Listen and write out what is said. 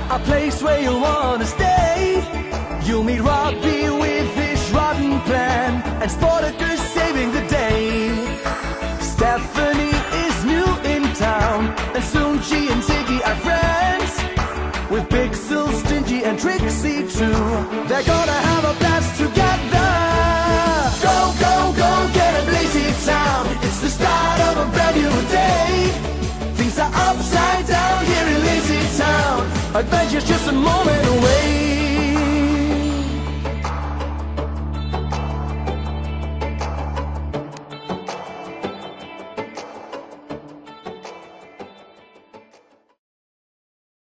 a place where you'll wanna stay. You'll meet Robbie with his rotten plan, and Spartacus saving the day. Stephanie is new in town, and soon she and Ziggy are friends. With Pixel, Stingy, and Trixie too, they're gonna have a blast together. Go, go, go, get a Lazy Town. It's the start of a brand new day. Things are upside down here in Lazy Town. Adventure's just a moment away.